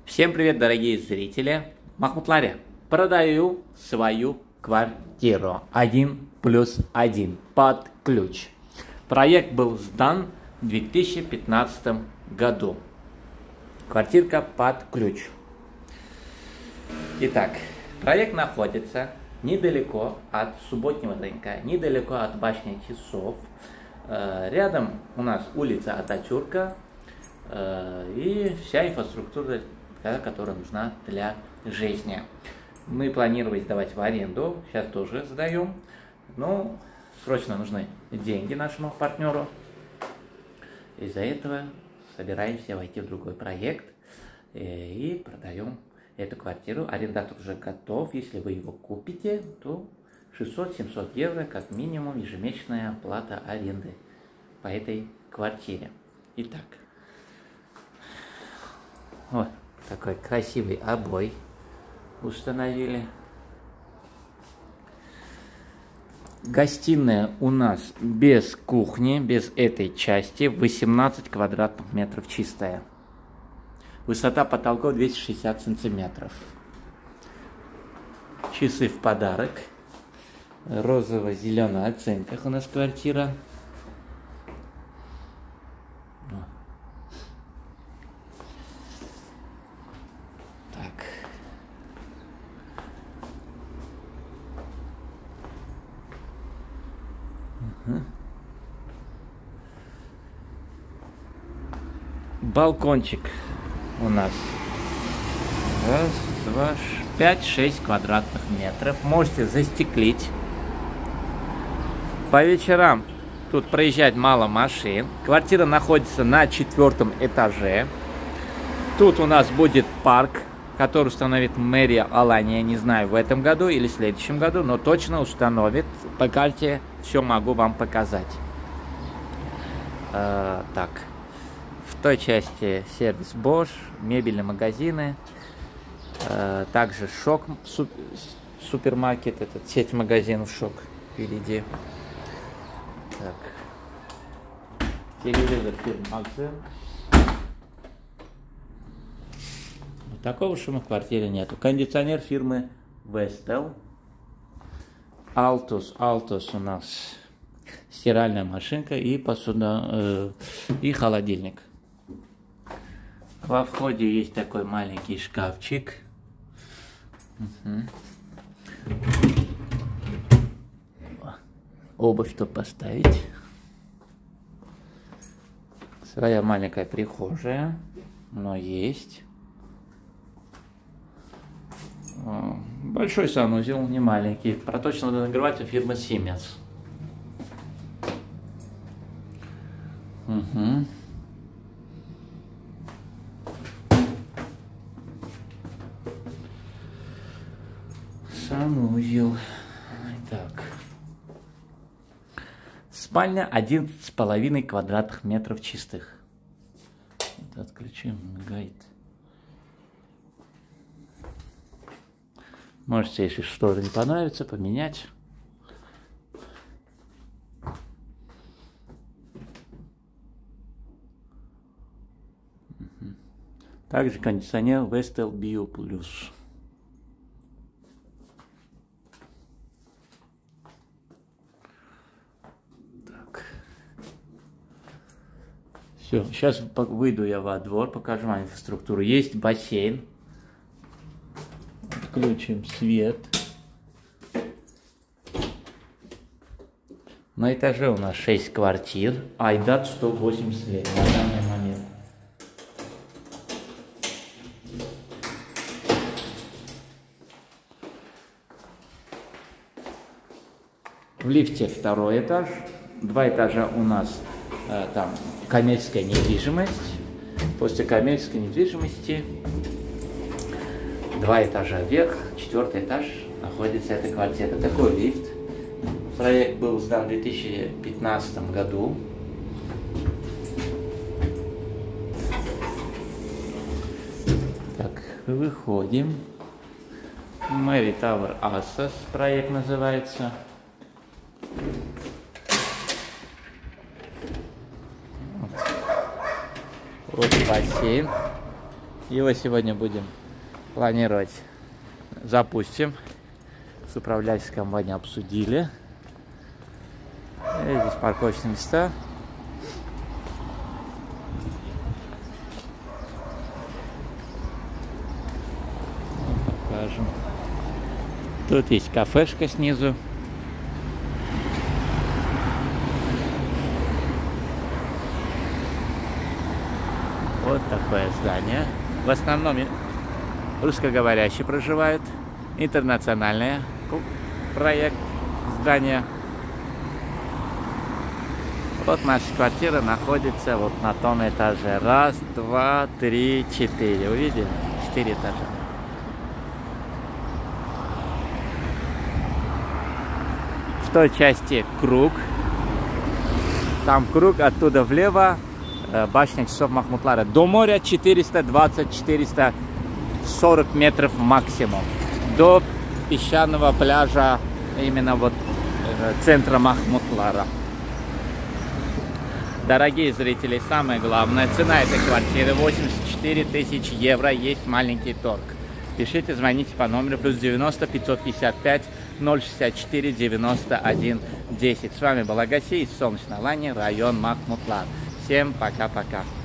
Всем привет, дорогие зрители! Махмуд Ларя. Продаю свою квартиру 1+1 под ключ. Проект был сдан в 2015 году. Квартирка под ключ. Итак, проект находится недалеко от субботнего рынка, недалеко от башни часов. Рядом у нас улица Ататюрка и вся инфраструктура, которая нужна для жизни. Мы планировали сдавать в аренду, сейчас тоже сдаем, но срочно нужны деньги нашему партнеру. Из-за этого собираемся войти в другой проект и продаем эту квартиру. Арендатор уже готов. Если вы его купите, то 600-700 евро как минимум ежемесячная оплата аренды по этой квартире. Итак, вот такой красивый обой установили. Гостиная у нас без кухни, без этой части, 18 квадратных метров чистая. Высота потолков 260 сантиметров. Часы в подарок. Розово-зеленая оттенках у нас квартира. Так. Балкончик у нас 5-6 квадратных метров. Можете застеклить. По вечерам тут проезжать мало машин. Квартира находится на 4-м этаже. Тут у нас будет парк, который установит мэрия Алании. Не знаю, в этом году или в следующем году, но точно установит. По карте все могу вам показать. Так. В той части сервис Bosch, мебельные магазины. Также Шок супермаркет, этот сеть магазинов Шок впереди. Так. Телевизор фирмы Максим. Такого шума в квартире нету. Кондиционер фирмы Vestel. Altus у нас стиральная машинка и посуда и холодильник. Во входе есть такой маленький шкафчик. Обувь, чтобы поставить. Своя маленькая прихожая, но есть. Большой санузел, не маленький. Проточный нагреватель фирмы Siemens. Санузел. Так. Спальня 11,5 квадратных метров чистых. Это отключим, мигает. Можете, если что-то не понравится, поменять. Также кондиционер Vestel Bio Plus. Так. Все, сейчас выйду я во двор, покажу вам инфраструктуру. Есть бассейн. Включим свет. На этаже у нас 6 квартир. Айдат 180 лет на данный момент. В лифте 2-й этаж. 2 этажа у нас там коммерческая недвижимость. После коммерческой недвижимости 2 этажа вверх, 4-й этаж находится эта квартира. Такой лифт. Проект был сдан в 2015 году. Так, выходим. Mary Tower Assas проект называется. Вот бассейн. Его сегодня будем планировать. Запустим. С управляющей компанией обсудили. И здесь парковочные места. Покажем. Тут есть кафешка снизу. Вот такое здание. В основном русскоговорящие проживают. Интернациональный проект здания. Вот наша квартира находится вот на том этаже. Раз, два, три, четыре. Увидели? 4 этажа. В той части круг. Там круг, оттуда влево. Башня часов Махмутлара. До моря 420-440 метров максимум. До песчаного пляжа, именно вот центра Махмутлара. Дорогие зрители, самое главное, цена этой квартиры 84 тысячи евро, есть маленький торг. Пишите, звоните по номеру +90 555 064 91 10. С вами был Агаси из Солнечной Лани, район Махмутлар. Всем пока-пока.